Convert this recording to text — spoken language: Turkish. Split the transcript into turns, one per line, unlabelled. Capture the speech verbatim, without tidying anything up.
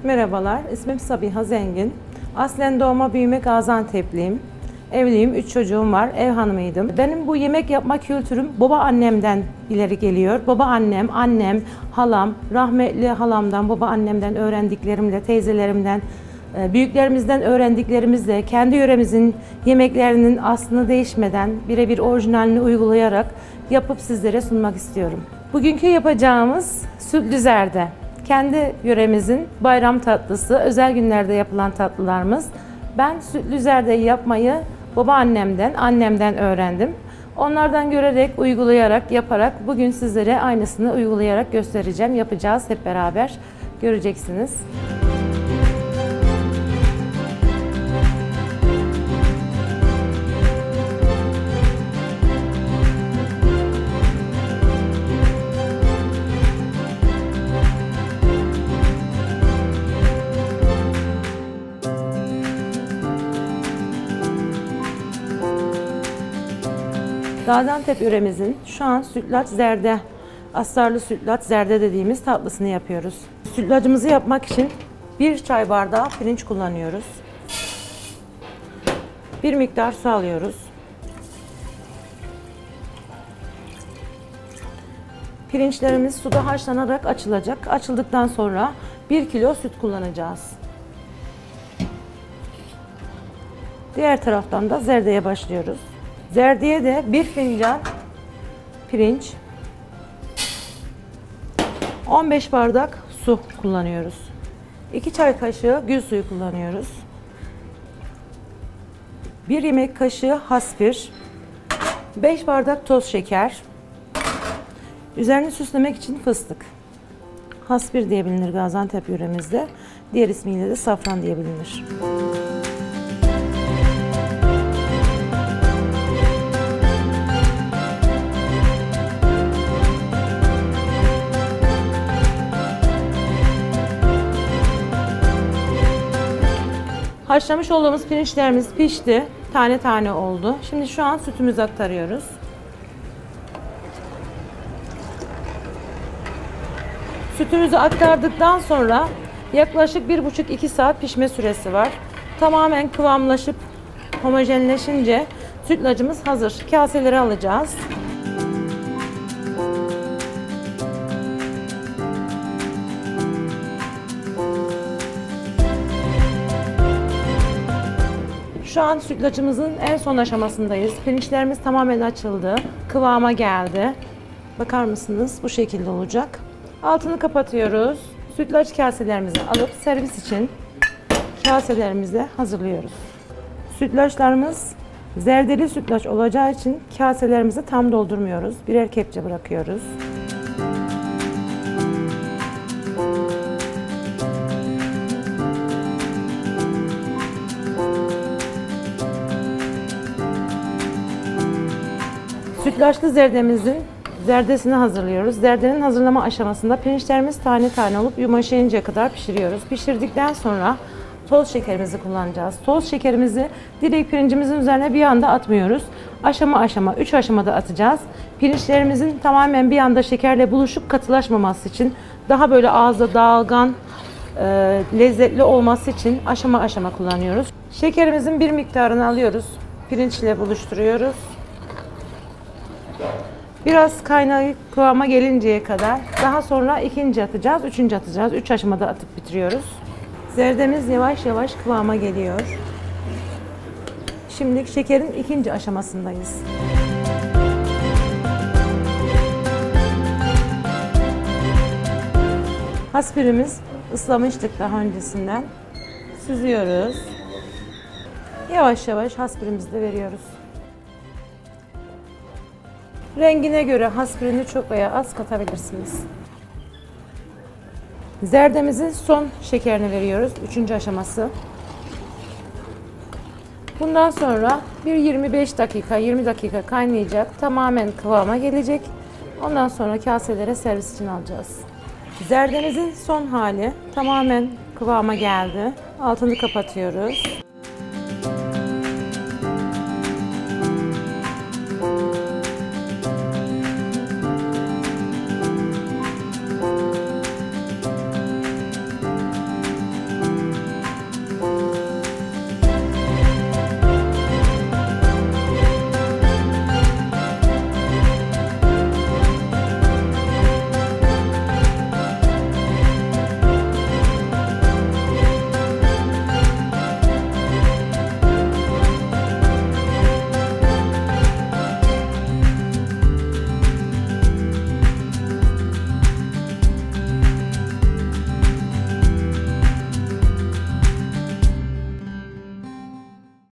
Merhabalar, ismim Sabiha Zengin. Aslen doğma büyüme Gaziantep'liyim. Evliyim, üç çocuğum var, ev hanımıydım. Benim bu yemek yapma kültürüm baba annemden ileri geliyor. Baba annem, annem, halam, rahmetli halamdan, baba annemden öğrendiklerimle, teyzelerimden, büyüklerimizden öğrendiklerimizle, kendi yöremizin yemeklerinin aslını değişmeden birebir orijinalini uygulayarak yapıp sizlere sunmak istiyorum. Bugünkü yapacağımız sütlü zerde. Kendi yöremizin bayram tatlısı, özel günlerde yapılan tatlılarımız. Ben sütlü zerdeyi yapmayı babaannemden, annemden öğrendim. Onlardan görerek, uygulayarak, yaparak bugün sizlere aynısını uygulayarak göstereceğim. Yapacağız hep beraber. Göreceksiniz. Gaziantep yöremizin şu an sütlaç zerde, astarlı sütlaç zerde dediğimiz tatlısını yapıyoruz. Sütlacımızı yapmak için bir çay bardağı pirinç kullanıyoruz. Bir miktar su alıyoruz. Pirinçlerimiz suda haşlanarak açılacak. Açıldıktan sonra bir kilo süt kullanacağız. Diğer taraftan da zerdeye başlıyoruz. Zerdeye de bir fincan pirinç, on beş bardak su kullanıyoruz. iki çay kaşığı gül suyu kullanıyoruz. bir yemek kaşığı haspir, beş bardak toz şeker, üzerini süslemek için fıstık. Haspir diye bilinir Gaziantep yöremizde, diğer ismiyle de safran diye bilinir. Haşlamış olduğumuz pirinçlerimiz pişti. Tane tane oldu. Şimdi şu an sütümüzü aktarıyoruz. Sütümüzü aktardıktan sonra yaklaşık bir buçuk iki saat pişme süresi var. Tamamen kıvamlaşıp homojenleşince sütlacımız hazır. Kaselere alacağız. Şu an sütlacımızın en son aşamasındayız. Pirinçlerimiz tamamen açıldı. Kıvama geldi. Bakar mısınız? Bu şekilde olacak. Altını kapatıyoruz. Sütlaç kaselerimizi alıp servis için kaselerimize hazırlıyoruz. Sütlaçlarımız zerdeli sütlaç olacağı için kaselerimizi tam doldurmuyoruz. Birer kepçe bırakıyoruz. Sütlaçlı zerdemizin zerdesini hazırlıyoruz. Zerdenin hazırlama aşamasında pirinçlerimiz tane tane olup yumuşayıncaya kadar pişiriyoruz. Pişirdikten sonra toz şekerimizi kullanacağız. Toz şekerimizi direkt pirincimizin üzerine bir anda atmıyoruz. Aşama aşama, üç aşamada atacağız. Pirinçlerimizin tamamen bir anda şekerle buluşup katılaşmaması için, daha böyle ağızda dağılgan, e, lezzetli olması için aşama aşama kullanıyoruz. Şekerimizin bir miktarını alıyoruz. Pirinçle buluşturuyoruz. Biraz kaynağı kıvama gelinceye kadar, daha sonra ikinci atacağız, üçüncü atacağız. Üç aşamada atıp bitiriyoruz. Zerdemiz yavaş yavaş kıvama geliyor. Şimdi şekerin ikinci aşamasındayız. Haspirimiz ıslamıştık daha öncesinden. Süzüyoruz. Yavaş yavaş haspirimizi de veriyoruz. Rengine göre haspirini çok veya az katabilirsiniz. Zerdemizin son şekerini veriyoruz. Üçüncü aşaması. Bundan sonra bir yirmi beş dakika, yirmi dakika kaynayacak. Tamamen kıvama gelecek. Ondan sonra kaselere servis için alacağız. Zerdemizin son hali tamamen kıvama geldi. Altını kapatıyoruz.